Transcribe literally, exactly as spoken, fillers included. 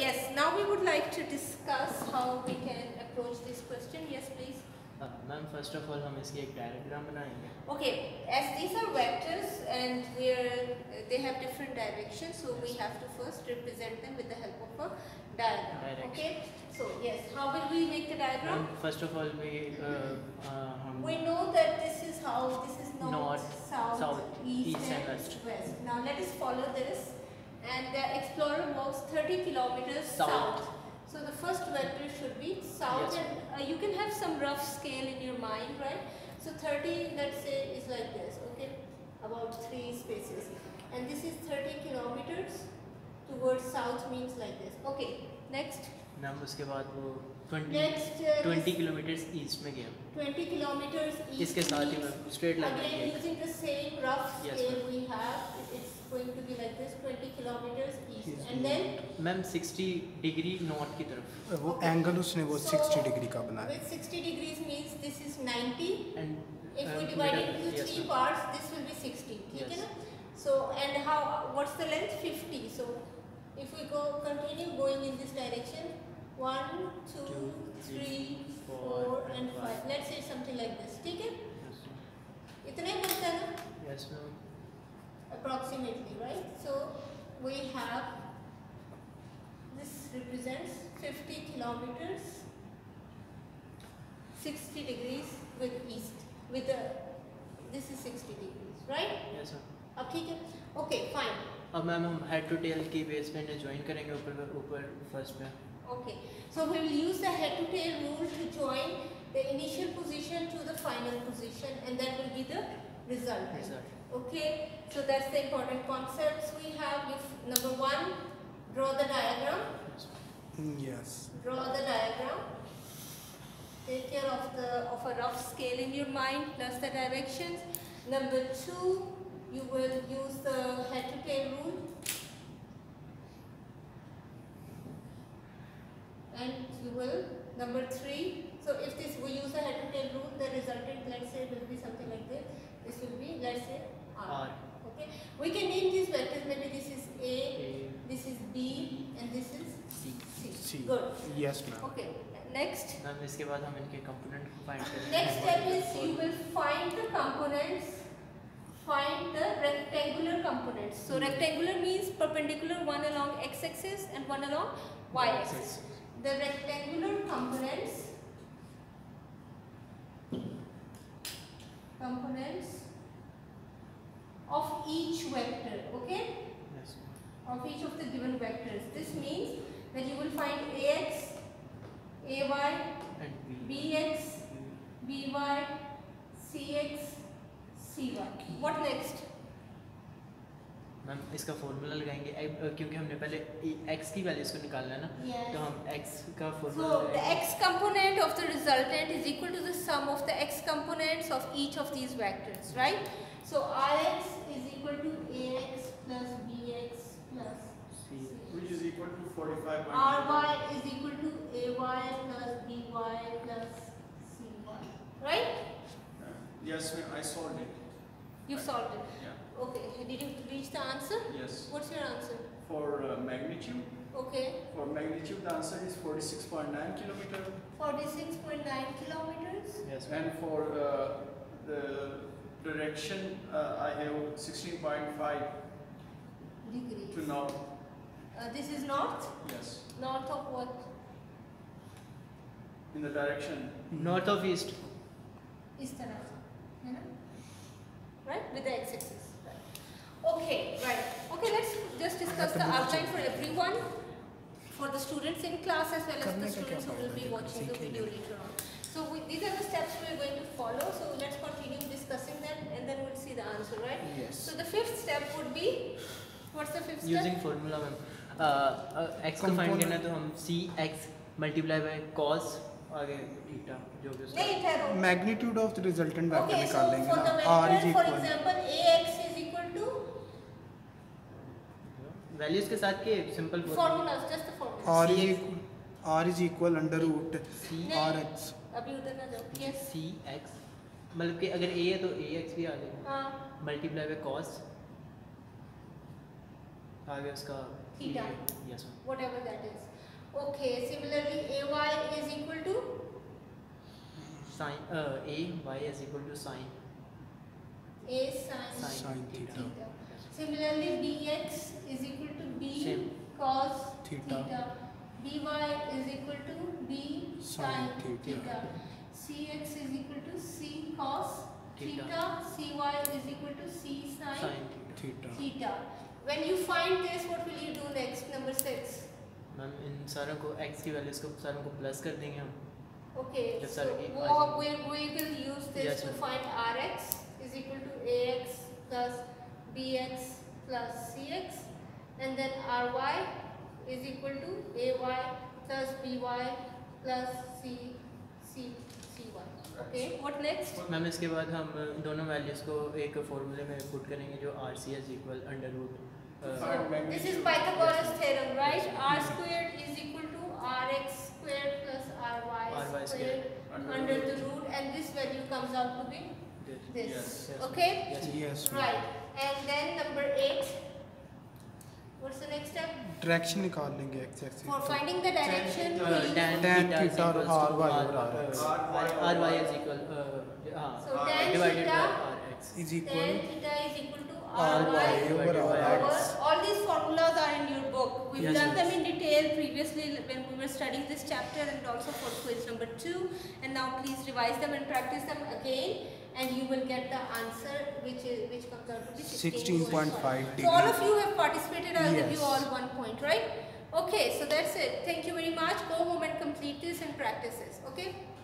yes, now we would like to discuss how we can approach this question. Yes, please. Ma'am first of all हम इसकी एक diagram बनाएंगे. Okay, as these are vectors and where they have different directions, so we have to first represent them with the help of a diagram. Direction. Okay, so yes, how will we make the diagram? Ma'am first of all we uh, uh, हम We know that this is how, this is north, North, south, south, east, east and and west. west. Now let us follow this, and the explorer walks thirty kilometers South. south. So the first vector should be south, Yes. and uh, you can have some rough scale in your mind, right? So thirty, let's say, is like this, okay, about three spaces, and this is thirty kilometers towards south, means like this. Okay, next. Ma'am उसके बाद वो twenty Next, uh, twenty kilometre east में गया. twenty kilometers east. इसके साथ ही means ma'am straight line again में using the same rough Yes, scale ma'am. we have, it- it's going to be like this, twenty kilometers east, and then ma'am sixty degree north की तरफ. वो angle उसने वो so, sixty degree का बनाया. with sixty degrees means this is ninety. And If uh, we divide it middle- into yes, three ma'am. parts, this will be sixty. ठीक है Yes. ना? So and how? What's the length? fifty. So if we go continue going in this direction, one, two, Two, three, three, four, four, and and five. five. Let's say something like this. ठीक है? Yes, इतना ही बनता है ना? yes ma'am. Approximately, right? So we have, this represents fifty kilometers, sixty degrees with east, with the, this is sixty degrees, right? yes ma'am. अब ठीक है? Okay, fine. अब मैम हम हेड टू टेल की बेस पे इन्हें join करेंगे ऊपर ऊपर फर्स्ट पे. Okay, so we will use the head to tail rule to join the initial position to the final position, and that will be the result. Result. Okay, so that's the important concepts we have. If number one, draw the diagram. Yes. Draw the diagram. Take care of the of a rough scale in your mind plus the directions. Number two, you will use the head to tail rule. And you will, number three, so if this we use the head to tail rule, the resultant, let's say, will be something like this. This will be, let's say, R. R. Okay, we can name these vectors. Maybe this is A, A, this is B, and this is C. C. C. Good. Yes, ma'am. Okay. Next. Ma'am इसके बाद हम इनके component को find करेंगे. Next step is you will find the components. Find the rectangular components. So rectangular means perpendicular, one along x-axis and one along y-axis. The rectangular components components of each vector, okay, Yes. of each of the given vectors. This means that you will find ax, ay, And B. bx, by, cx, cy. What next? Ma'am इसका formula लगाएंगे अब, अ, क्योंकि हमने पहले x की values को निकालना है ना. Yes. तो हम x का So फॉर्मूला the लगाएंगे. x component of the resultant is equal to the sum of the x components of each of these vectors, right? So Rx is equal to ax plus bx plus C. Which is equal to forty-five. Ry is equal to ay plus by plus cy, right? Yes, ma'am, I solved it. You solved it. Yeah. Okay. Did you reach the answer? Yes. What's your answer? For uh, magnitude, Okay. for magnitude, the answer is forty-six point nine kilometer, forty-six point nine kilometers. Yes. and for uh, the direction, uh, I have sixteen point five Degrees. to north. Uh, this is north. Yes. North of what? In the direction. North of east. इस तरह से, है ना? Right, with the x-axis. Right. Okay, right. Okay, let's just discuss the outline for everyone, for the students in class as well as the करने का क्या students who will be problem है? watching the सीखेंगे। video later on. So we, these are the steps we are going to follow. So let's continue discussing them, and then we'll see the answer, right? Yes. So the fifth step would be, what's the fifth step? Using formula ma'am. x को find करना है तो हम c x multiply by cos आगे theta जो भी उसका. नहीं ठहरो. Magnitude of the resultant vector Okay, so निकाल लेंगे for the ना. R is vector, for equal. example, ax is equal to values के साथ के simple formulas, just the formulas. R is C X. equal. R is equal under root C R x. अभी उधर ना जाओ. Yes. c x मतलब कि अगर a है तो ax भी आ जाएगा हाँ. मल्टीप्लाई बाय cos आगे उसका theta, Yes, ma'am. whatever that is. Okay, similarly ay is equal to Sine uh, a y is equal to sine. a sin, Sine Sine theta. theta. Similarly bx is equal to b Same. cos Theta. by is equal to b sin Sin theta. theta. Cx is equal to c cos Theta. theta. Cy is equal to c sin Sine theta. Theta. theta. When you find this, what will you do next? Number six. Ma'am इन सारों को x की values को सारों को plus कर देंगे हम. Okay, Yes, so sir. I- what we, we will use this Yes, to ma'am. find Rx is equal to Ax plus Bx plus Cx, and then Ry is equal to Ay plus By plus C C Cy. Okay, what next? Ma'am इसके बाद हम दोनों values को एक फॉर्मूले में put करेंगे जो R C is equal under root. So this is Pythagoras theorem, right? R squared is equal to Rx squared plus Ry Ry squared squared under the root, and this value comes out to be this. Yes. Okay. Yes. Yes. ma'am. Right. And then number eight. What's the next step? Direction निकाल लेंगे x axis. For finding the direction, Uh, we tan Tan theta is theta equals R to y R- over R x. uh, R y is equal uh, हाँ, So tan divided by theta- R x. is tan equal theta is equal to R y Ry over divided R by x. over. All these formulas are in your book. We've Yes, done yes. them in detail previously when we were studying this chapter and also for quiz number two. And now please revise them and practice them again, and you will get the answer, which is which comes out to be sixteen point five So all of degree. you have participated. I'll give you Yes. all one point, right? Okay, so that's it. Thank you very much. Go home and complete this and practice this. Okay.